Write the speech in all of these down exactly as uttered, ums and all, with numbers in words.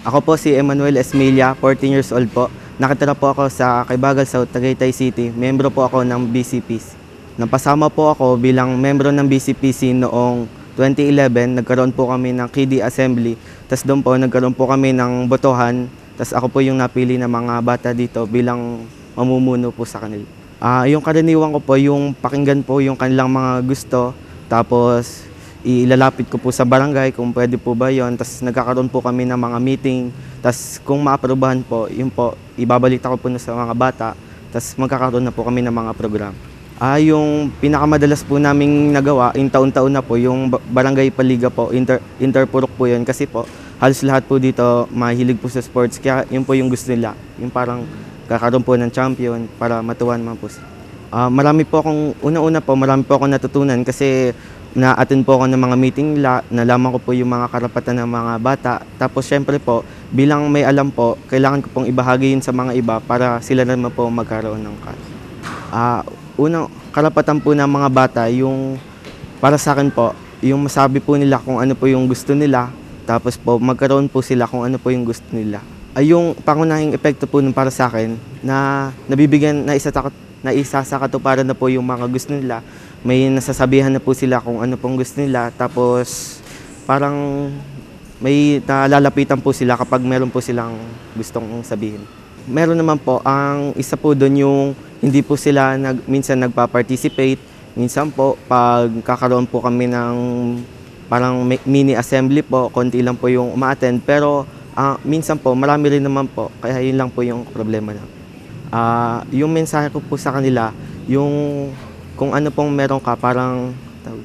Ako po si Emmanuel Esmilia, fourteen years old po. Nakatira po ako sa Kaybagal South, Tagaytay City. Membro po ako ng B C P C. Napasama po ako bilang membro ng B C P C noong twenty eleven. Nagkaroon po kami ng Kiddie Assembly. Tapos doon po nagkaroon po kami ng botohan. Tapos ako po yung napili ng mga bata dito bilang mamumuno po sa kanila. Ah, yung karaniwan ko po, yung pakinggan po yung kanilang mga gusto. Tapos ilalapit ko po sa barangay kung pwede po ba yon. Tapos nagkakaroon po kami ng mga meeting. Tapos kung maaprobahan po, yun po, ibabalita ko po na sa mga bata. Tapos magkakaroon na po kami ng mga program. Ah, yung pinakamadalas po naming nagawa, yung taon-taon na po, yung Barangay Paliga po, inter, interpurok po yun. Kasi po, halos lahat po dito mahilig po sa sports. Kaya yun po yung gusto nila. Yung parang kakaroon po ng champion para matuwan man po. Ah, marami po akong, una-una po, marami po akong natutunan kasi na-attend po ako ng mga meeting nila, nalaman ko po yung mga karapatan ng mga bata. Tapos syempre po, bilang may alam po, kailangan ko pong ibahagi yun sa mga iba para sila naman po magkaroon ng kaya. Ah, unang karapatan po ng mga bata, yung para sa akin po, yung masabi po nila kung ano po yung gusto nila, tapos po magkaroon po sila kung ano po yung gusto nila. Ay yung pangunahing epekto po nun para sa akin na nabibigyan na isa na isa sa katuparan na po yung mga gusto nila. May nasasabihan na po sila kung ano pong gusto nila, tapos parang may nalalapitan po sila kapag meron po silang gustong sabihin. Meron naman po, ang isa po doon yung hindi po sila nag, minsan nagpa-participate, minsan po pag kakaroon po kami ng parang mini assembly po, konti lang po yung uma-attend, pero uh, minsan po marami rin naman po, kaya yun lang po yung problema na. Uh, yung mensahe ko po sa kanila, yung kung ano pong meron ka, parang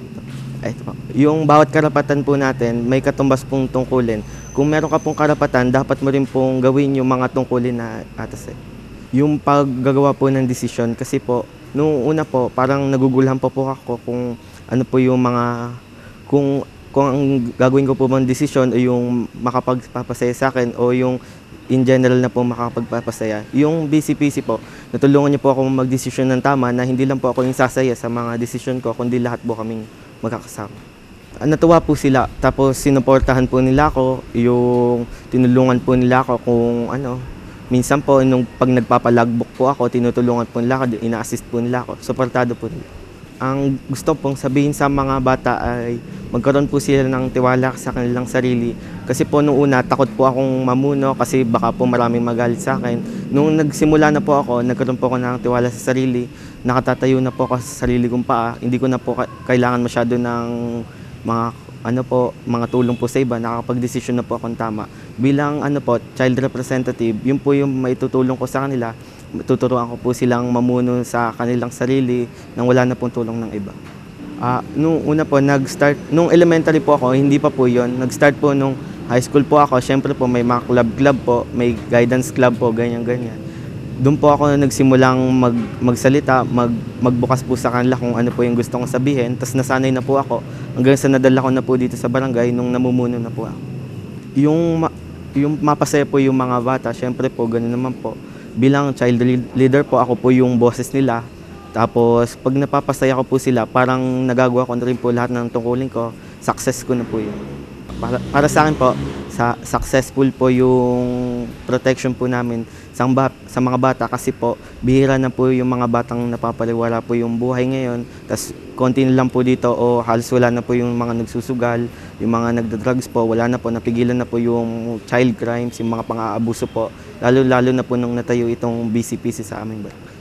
ay, ito po. Yung bawat karapatan po natin, may katumbas pong tungkulin. Kung meron ka pong karapatan, dapat mo rin pong gawin yung mga tungkulin na atas eh. Yung paggagawa po ng desisyon, kasi po, nung una po, parang nagugulhan po po ako kung ano po yung mga, kung, kung ang gagawin ko po bang desisyon o yung makapagpapasaya sa akin o yung in general na po makakapagpapasaya. Yung B C P C po, natulungan niyo po ako magdesisyon ng tama na hindi lang po ako yung sasaya sa mga desisyon ko, kundi lahat po kaming magkakasama. Natuwa po sila, tapos sinuportahan po nila ako, yung tinulungan po nila ako kung ano, minsan po nung pag nagpapalagbok po ako, tinutulungan po nila ako, ina-assist po nila ako, suportado po nila. Ang gusto pong sabihin sa mga bata ay magkaroon po sila ng tiwala sa kanilang sarili. Kasi po nung una, takot po akong mamuno kasi baka po maraming magalit sa akin. Nung nagsimula na po ako, nagkaroon po ako ng tiwala sa sarili. Nakatatayo na po ako sa sarili kong paa. Hindi ko na po kailangan masyado ng mga ano po, mga tulong po sa iba. Nakakapag-desisyon na po akong tama. Bilang ano po, child representative, yun po yung maitutulong ko sa kanila. Tuturuan ko po silang mamuno sa kanilang sarili nang wala na pong tulong ng iba. Uh, nung una po, nag-start, nung elementary po ako, hindi pa po yon. Nag-start po nung high school po ako, syempre po may mga club-club po, may guidance club po, ganyan-ganyan. Doon po ako nagsimulang mag, magsalita, mag, magbukas po sa kanila kung ano po yung gusto kong sabihin. Tapos nasanay na po ako, hanggang sa nadala ko na po dito sa barangay nung namumuno na po ako. Yung, yung mapasaya po yung mga bata, syempre po, ganoon naman po. Bilang child leader po, ako po yung boses nila. Tapos pag napapasaya ko po sila, parang nagagawa ko na rin po lahat ng tungkulin ko, success ko na po yun. Para, para sa akin po, sa, successful po yung protection po namin sa, sa mga bata kasi po, bihira na po yung mga batang napapaliwala po yung buhay ngayon. Tapos konti na lang po dito o halos wala na po yung mga nagsusugal, yung mga nagda-drugs po, wala na po, napigilan na po yung child crimes, yung mga pang-aabuso po. Lalo-lalo na po nung natayo itong B C P C sa aming barangay.